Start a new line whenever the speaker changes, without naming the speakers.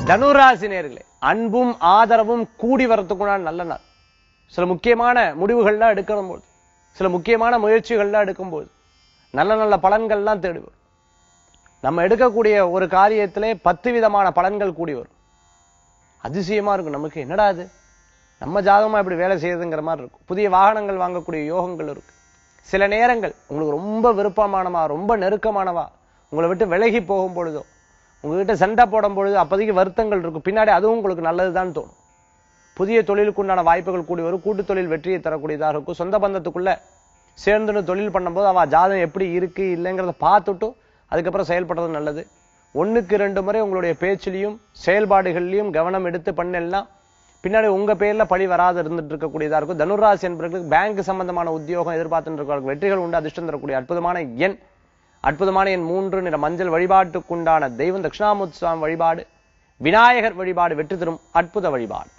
தனுராசி நேயர்களே, அன்பும் ஆதரவும் கூடி வரத்துக்குண்டான நல்ல நாள். சில முக்கியமான முடிவுகள்லாம் எடுக்கும் போது, சில முக்கியமான முயற்சிகள்லாம் எடுக்கும்போது நல்ல நல்ல பலன்கள்லாம் தேடி வரும். நம்ம எடுக்கக்கூடிய ஒரு காரியத்திலே 10 விதமான பலன்கள் கூடி வரும். அதிசயமா இருக்கும். நமக்கு என்னடா அது, நம்ம ஜாதகமா இப்படி வேலை செய்யுதுங்கிற மாதிரி இருக்கும். புதிய வாகனங்கள் வாங்கக்கூடிய யோகங்கள் இருக்கு. சில நேரங்கள் உங்களுக்கு ரொம்ப விருப்பமானவா, ரொம்ப நெருக்கமானவா உங்களை விட்டு விலகி போகும் பொழுதோ, உங்ககிட்ட சண்டை போடும் பொழுது அப்போதைக்கு வருத்தங்கள் இருக்கும். பின்னாடி அதுவும் உங்களுக்கு நல்லதுதான் தோணும். புதிய தொழிலுக்கு உண்டான வாய்ப்புகள் கூடி வரும். கூட்டு தொழில் வெற்றியை தரக்கூடியதாக இருக்கும். சொந்த பந்தத்துக்குள்ள சேர்ந்துன்னு தொழில் பண்ணும்போது அவ ஜாதகம் எப்படி இருக்கு இல்லைங்கிறத பார்த்துட்டு அதுக்கப்புறம் செயல்படுறது நல்லது. 1க்கு 2 முறை உங்களுடைய பேச்சிலையும் செயல்பாடுகள்லையும் கவனம் எடுத்து பண்ணலாம். பின்னாடி உங்க பேர்ல பழி வராது இருந்துட்டு இருக்கக்கூடியதா இருக்கும். தனுராசி என்பவர்களுக்கு பேங்க் சம்பந்தமான உத்தியோகம் எதிர்பார்த்துட்டு இருக்கிறவர்கள் வெற்றிகள் உண்டு. அதிர்ஷ்டம் தரக்கூடிய அற்புதமான எண் 3 நிற மஞ்சள். வழிபாட்டுக்குண்டான தெய்வம் தட்சிணாமூர்த்தி சுவாமி வழிபாடு, விநாயகர் வழிபாடு வெற்றி தரும் அற்புத வழிபாடு.